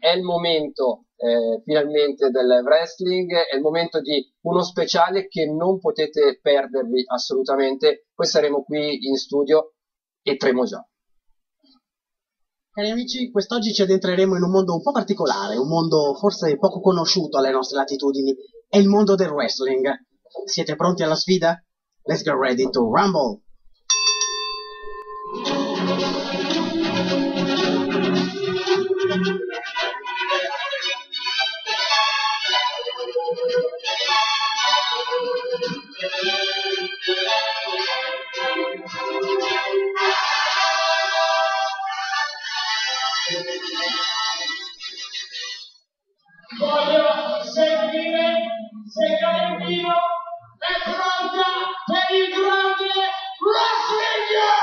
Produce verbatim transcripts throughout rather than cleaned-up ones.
è il momento eh, finalmente del wrestling, è il momento di uno speciale che non potete perdervi assolutamente. Poi saremo qui in studio e tremo già. Cari amici, quest'oggi ci addentreremo in un mondo un po' particolare, un mondo forse poco conosciuto alle nostre latitudini, è il mondo del wrestling. Siete pronti alla sfida? Let's get ready to rumble! Voglio sentire se Valentino è pronta per il grande wrestling!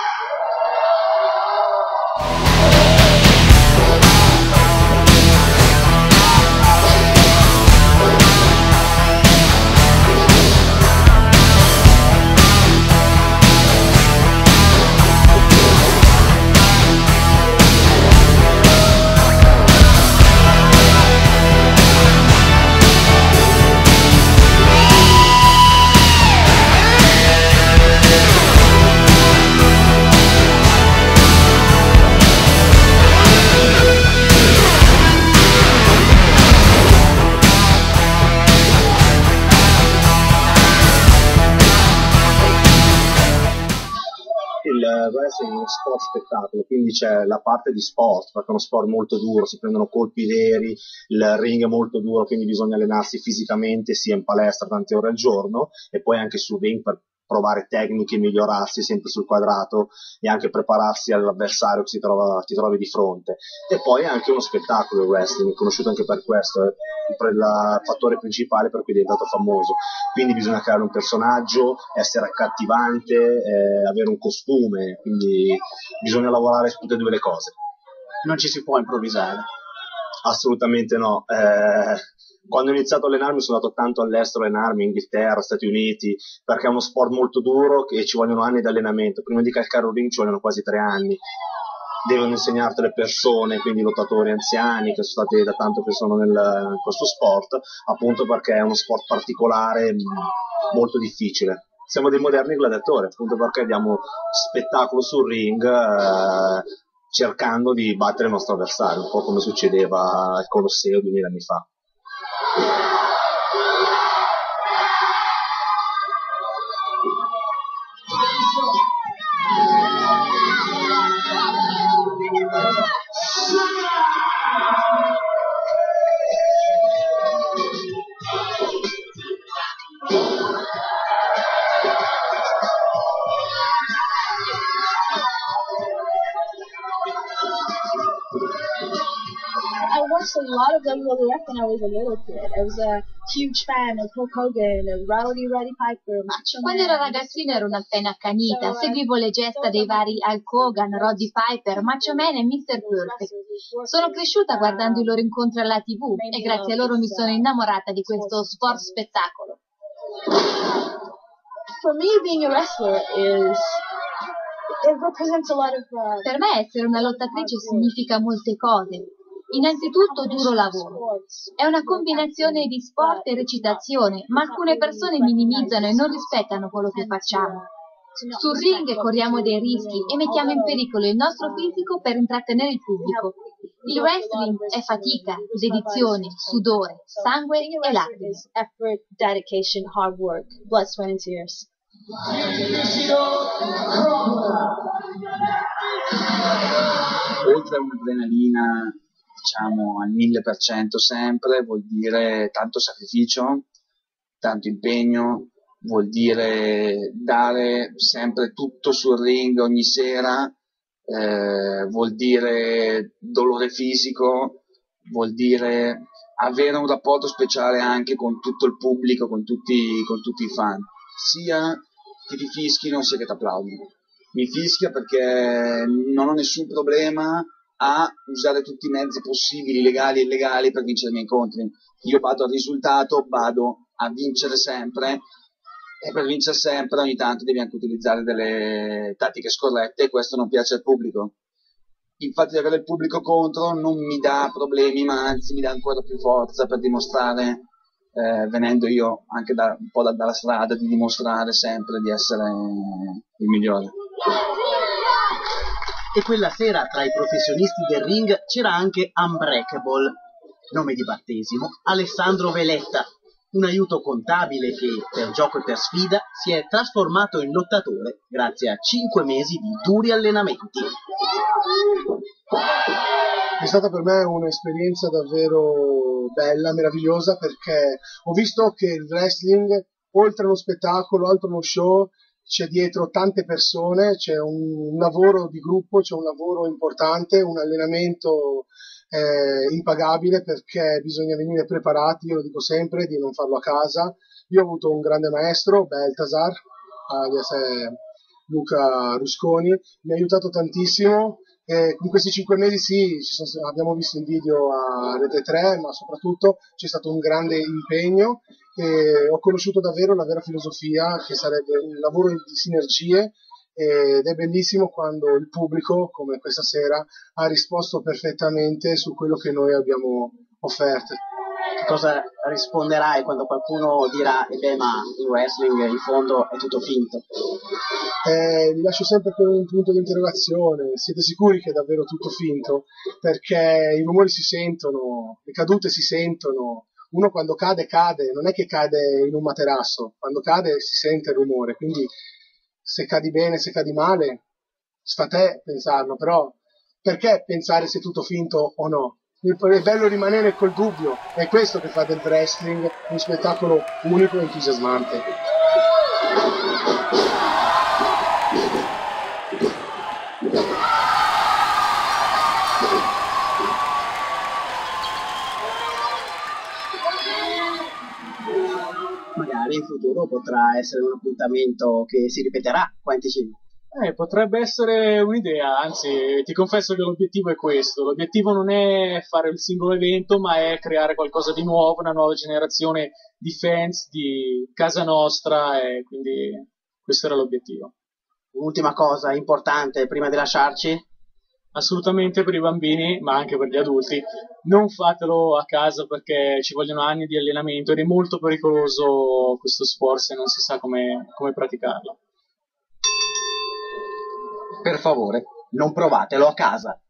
Il wrestling è uno sport spettacolo, quindi c'è la parte di sport, perché è uno sport molto duro, si prendono colpi veri, il ring è molto duro, quindi bisogna allenarsi fisicamente sia in palestra tante ore al giorno e poi anche sul ring per provare tecniche, migliorarsi sempre sul quadrato e anche prepararsi all'avversario che si trova, ti trovi di fronte. E poi è anche uno spettacolo il wrestling, è conosciuto anche per questo, è il fattore principale per cui è diventato famoso. Quindi bisogna creare un personaggio, essere accattivante, eh, avere un costume, quindi bisogna lavorare su tutte e due le cose. Non ci si può improvvisare. Assolutamente no. Eh, quando ho iniziato a allenarmi sono andato tanto all'estero a allenarmi, in Inghilterra, Stati Uniti, perché è uno sport molto duro e ci vogliono anni di allenamento. Prima di calcare un ring ci vogliono quasi tre anni. Devono insegnarti le persone, quindi lottatori anziani che sono stati da tanto che sono nel, in questo sport, appunto perché è uno sport particolare, molto difficile. Siamo dei moderni gladiatori, appunto perché diamo spettacolo sul ring eh, cercando di battere il nostro avversario, un po' come succedeva al Colosseo duemila anni fa. I watched a lot of W W F when I was a little kid. I was a huge fan of Hulk Hogan, of Rowdy Roddy Piper, Macho Man. Quando ero ragazzina ero una fan accanita, seguivo le gesta dei vari Hulk Hogan, Roddy Piper, Macho Man e mister Perfect. Sono cresciuta guardando i loro incontri alla tivù e grazie a loro mi sono innamorata di questo sport spettacolo. For me, being a wrestler is... It represents a lot of... Uh, Per me essere una lottatrice significa molte cose. Innanzitutto duro lavoro. È una combinazione di sport e recitazione, ma alcune persone minimizzano e non rispettano quello che facciamo. Sul ring corriamo dei rischi e mettiamo in pericolo il nostro fisico per intrattenere il pubblico. Il wrestling è fatica, dedizione, sudore, sangue e lacrime. Effort, dedication, hard work, blood, sweat and tears. Oltre a un'adrenalina, diciamo, al mille per cento sempre, vuol dire tanto sacrificio, tanto impegno, vuol dire dare sempre tutto sul ring ogni sera, eh, vuol dire dolore fisico, vuol dire avere un rapporto speciale anche con tutto il pubblico, con tutti, con tutti i fan, sia che ti fischino sia che ti applaudino. Mi fischia perché non ho nessun problema a usare tutti i mezzi possibili, legali e illegali, per vincere i miei incontri. Io vado al risultato, vado a vincere sempre, e per vincere sempre ogni tanto devi anche utilizzare delle tattiche scorrette e questo non piace al pubblico. il fatto di avere il pubblico contro non mi dà problemi, ma anzi mi dà ancora più forza per dimostrare, eh, venendo io anche da, un po' da, dalla strada, di dimostrare sempre di essere il migliore. E quella sera tra i professionisti del ring c'era anche Unbreakable, nome di battesimo, Alessandro Veletta, un aiuto contabile che per gioco e per sfida si è trasformato in lottatore grazie a cinque mesi di duri allenamenti. È stata per me un'esperienza davvero bella, meravigliosa, perché ho visto che il wrestling, oltre a uno spettacolo, oltre a uno show, c'è dietro tante persone, c'è un, un lavoro di gruppo, c'è un lavoro importante, un allenamento eh, impagabile, perché bisogna venire preparati, io lo dico sempre, di non farlo a casa. Io ho avuto un grande maestro, Baltasar, alias eh, Luca Rusconi, mi ha aiutato tantissimo. E in questi cinque mesi sì, ci sono, abbiamo visto il video a Rete tre, ma soprattutto c'è stato un grande impegno e ho conosciuto davvero la vera filosofia, che sarebbe un lavoro di sinergie, ed è bellissimo quando il pubblico, come questa sera, ha risposto perfettamente su quello che noi abbiamo offerto. Cosa risponderai quando qualcuno dirà e beh, ma il wrestling in fondo è tutto finto? Eh, vi lascio sempre con un punto di interrogazione. Siete sicuri che è davvero tutto finto? Perché i rumori si sentono, le cadute si sentono. Uno quando cade cade, non è che cade in un materasso, quando cade si sente il rumore, quindi se cadi bene, se cadi male, sta a te pensarlo, però perché pensare se è tutto finto o no? È bello rimanere col dubbio, è questo che fa del wrestling un spettacolo unico e entusiasmante. Magari in futuro potrà essere un appuntamento che si ripeterà qua in Ticino. Eh, potrebbe essere un'idea, anzi ti confesso che l'obiettivo è questo. L'obiettivo non è fare il singolo evento, ma è creare qualcosa di nuovo, una nuova generazione di fans di casa nostra, e quindi questo era l'obiettivo. Un'ultima cosa importante prima di lasciarci? Assolutamente per i bambini, ma anche per gli adulti, non fatelo a casa perché ci vogliono anni di allenamento ed è molto pericoloso questo sport se non si sa come, come praticarlo. Per favore, non provatelo a casa.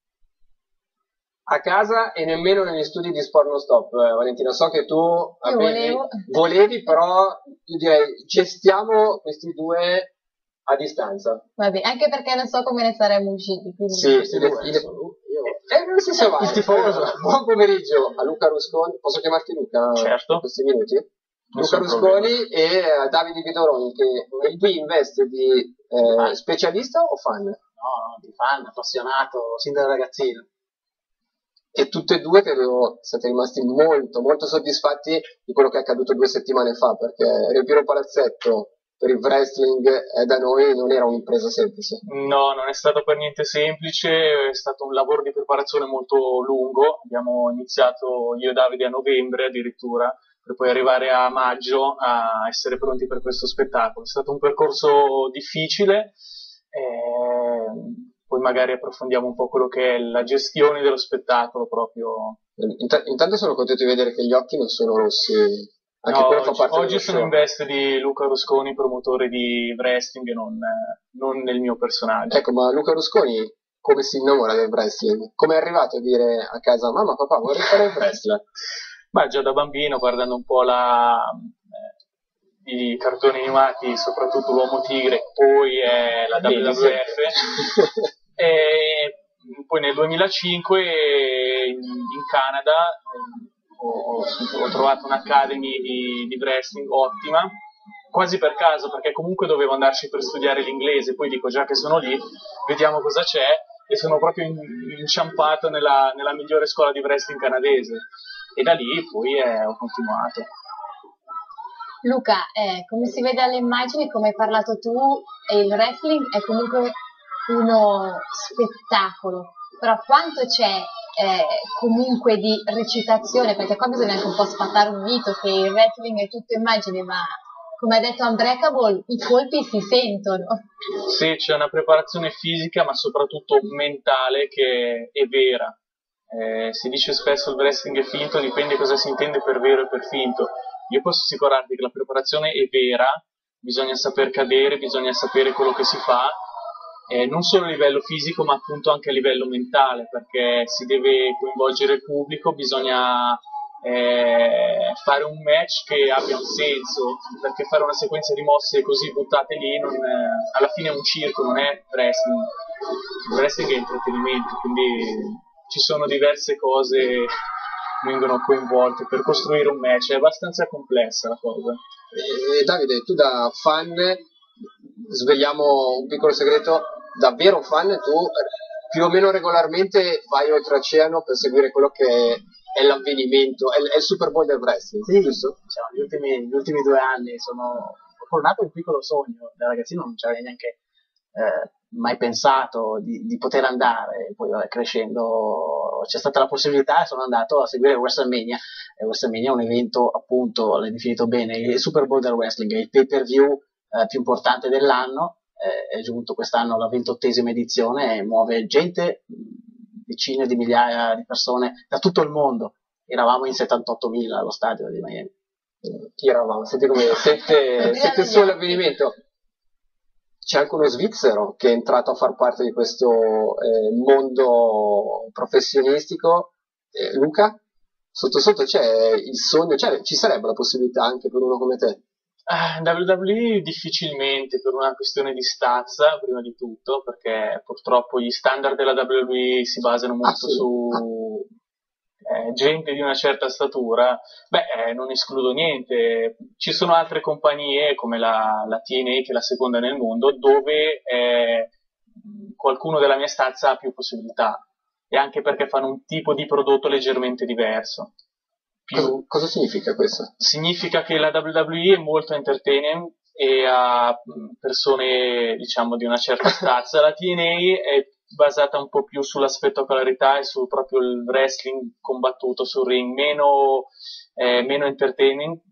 A casa e nemmeno negli studi di Sport Non Stop. Eh, Valentina, so che tu avevi, volevo. volevi, però io direi gestiamo questi due a distanza. Vabbè, anche perché non so come ne saremmo usciti. Quindi... Sì, il, il, eh, non si sa mai. Il tifoso. Buon pomeriggio a Luca Rusconi. Posso chiamarti Luca? Certo. In questi minuti? Non Luca Rusconi e uh, Davide Vidoroni, che qui investe di eh, specialista o fan? No, no, di fan, appassionato, sin da ragazzino. E tutte e due credo siete rimasti molto, molto soddisfatti di quello che è accaduto due settimane fa, perché riempire un palazzetto per il wrestling eh, da noi non era un'impresa semplice. No, non è stato per niente semplice, è stato un lavoro di preparazione molto lungo. Abbiamo iniziato io e Davide a novembre addirittura, per poi arrivare a maggio a essere pronti per questo spettacolo. È stato un percorso difficile, e poi magari approfondiamo un po' quello che è la gestione dello spettacolo proprio. Int- intanto sono contento di vedere che gli occhi non sono rossi. Anche no, quello fa oggi, parte oggi sono show. in veste di Luca Rusconi, promotore di wrestling, e non, non nel mio personaggio. Ecco, ma Luca Rusconi come si innamora del wrestling? Come è arrivato a dire a casa, mamma, papà, vorrei fare il wrestler? Ma già da bambino, guardando un po' la, eh, i cartoni animati, soprattutto l'Uomo Tigre, poi è la W W F, e poi nel duemilacinque in, in Canada ho, ho trovato un'academy di, di wrestling ottima, quasi per caso, perché comunque dovevo andarci per studiare l'inglese, poi dico già che sono lì, vediamo cosa c'è, e sono proprio in, inciampato nella, nella migliore scuola di wrestling canadese. E da lì poi eh, ho continuato. Luca, eh, come si vede alle immagini, come hai parlato tu, il wrestling è comunque uno spettacolo, però quanto c'è eh, comunque di recitazione, perché qua bisogna anche un po' sfatare un mito che il wrestling è tutto immagine, ma come ha detto Unbreakable, i colpi si sentono. Sì, c'è una preparazione fisica, ma soprattutto mentale, che è vera. Eh, si dice spesso il wrestling è finto, dipende cosa si intende per vero e per finto. Io posso assicurarti che la preparazione è vera, bisogna saper cadere, bisogna sapere quello che si fa, eh, non solo a livello fisico ma appunto anche a livello mentale, perché si deve coinvolgere il pubblico, bisogna eh, fare un match che abbia un senso, perché fare una sequenza di mosse così buttate lì non, eh, alla fine è un circo, non è wrestling. Il wrestling è intrattenimento, quindi ci sono diverse cose che vengono coinvolte per costruire un match, è abbastanza complessa la cosa. E Davide, tu da fan, sveliamo un piccolo segreto, da vero fan tu più o meno regolarmente vai oltreoceano per seguire quello che è l'avvenimento, è, è il Super Bowl del wrestling, sì, giusto? Diciamo, gli, ultimi, gli ultimi due anni sono coronato un piccolo sogno, da ragazzino non ci avrei neanche eh, mai pensato di, di poter andare, poi vabbè, crescendo c'è stata la possibilità e sono andato a seguire WrestleMania, e WrestleMania è un evento, appunto, l'hai definito bene, il Super Bowl del wrestling, è il pay per view eh, più importante dell'anno, eh, è giunto quest'anno alla ventottesima edizione e muove gente, decine di migliaia di persone da tutto il mondo. Eravamo in settantottomila allo stadio di Miami. Chi eravamo? Senti come siete, siete solo avvenimento. C'è anche uno svizzero che è entrato a far parte di questo eh, mondo professionistico. Eh, Luca? Sotto sotto c'è il sogno, cioè ci sarebbe la possibilità anche per uno come te? Uh, W W E difficilmente, per una questione di stazza prima di tutto, perché purtroppo gli standard della W W E si basano molto ah, sì. su eh, gente di una certa statura. Beh, eh, non escludo niente, ci sono altre compagnie come la, la T N A, che è la seconda nel mondo, dove eh, qualcuno della mia stazza ha più possibilità, e anche perché fanno un tipo di prodotto leggermente diverso. Cosa, cosa significa questo? Significa che la W W E è molto entertaining e ha persone, diciamo, di una certa stazza. La T N A è basata un po' più sulla spettacolarità e su proprio il wrestling combattuto sul ring, meno, eh, meno entertaining,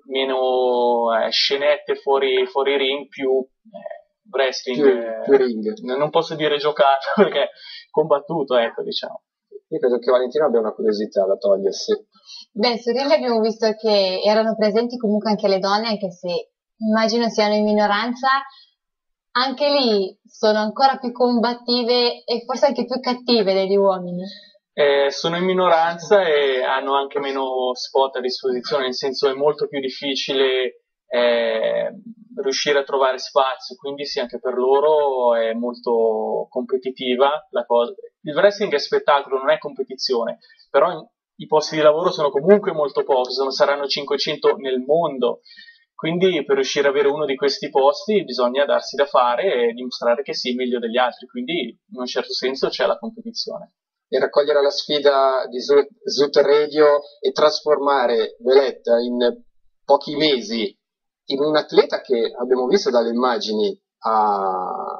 meno eh, scenette fuori, fuori ring, più eh, wrestling. Più, eh, più ring. Non posso dire giocato perché combattuto, ecco, diciamo. Io credo che Valentino abbia una curiosità da togliersi. Beh, su Ring abbiamo visto che erano presenti comunque anche le donne, anche se immagino siano in minoranza. Anche lì sono ancora più combattive e forse anche più cattive degli uomini. Eh, sono in minoranza e hanno anche meno spot a disposizione, nel senso è molto più difficile eh, riuscire a trovare spazio, quindi sì, anche per loro è molto competitiva la cosa. Il wrestling è spettacolo, non è competizione, però in, i posti di lavoro sono comunque molto pochi, sono, saranno cinquecento nel mondo, quindi per riuscire ad avere uno di questi posti bisogna darsi da fare e dimostrare che si è meglio degli altri, quindi in un certo senso c'è la competizione. E raccogliere la sfida di Zoot Radio e trasformare Veletta in pochi mesi in un atleta che abbiamo visto dalle immagini ha,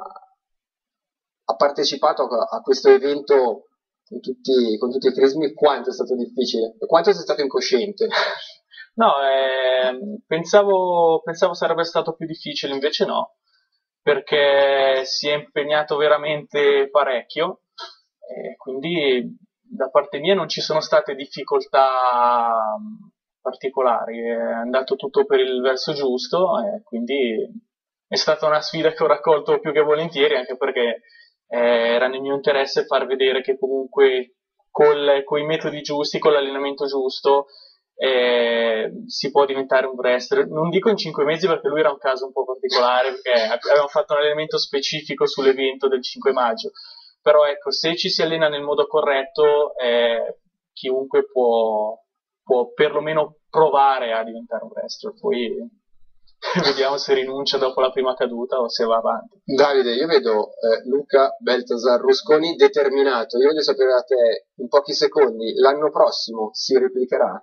ha partecipato a, a questo evento con tutti, con tutti i crismi, quanto è stato difficile e quanto sei stato incosciente. No, eh, pensavo, pensavo sarebbe stato più difficile, invece no, perché si è impegnato veramente parecchio, e quindi da parte mia non ci sono state difficoltà particolari, è andato tutto per il verso giusto, e quindi è stata una sfida che ho raccolto più che volentieri, anche perché eh, era nel mio interesse far vedere che comunque col, con i metodi giusti, con l'allenamento giusto, Eh, si può diventare un wrestler. Non dico in cinque mesi perché lui era un caso un po' particolare, perché avevamo fatto un allenamento specifico sull'evento del cinque maggio, però ecco, se ci si allena nel modo corretto eh, chiunque può, può perlomeno provare a diventare un wrestler, poi vediamo se rinuncia dopo la prima caduta o se va avanti. Davide, io vedo eh, Luca Baltasar Rusconi determinato, io voglio sapere da te in pochi secondi, l'anno prossimo si replicherà?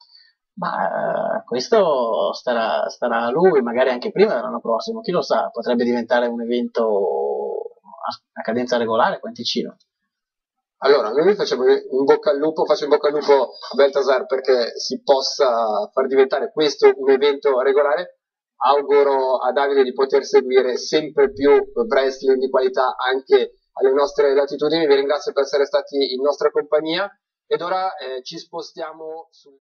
Ma questo starà, starà a lui, magari anche prima dell'anno prossimo, chi lo sa, potrebbe diventare un evento a, a cadenza regolare qua in Ticino. Allora, noi facciamo in bocca al lupo, faccio in bocca al lupo a Baltasar perché si possa far diventare questo un evento regolare. auguro a Davide di poter seguire sempre più wrestling di qualità anche alle nostre latitudini. Vi ringrazio per essere stati in nostra compagnia ed ora eh, ci spostiamo su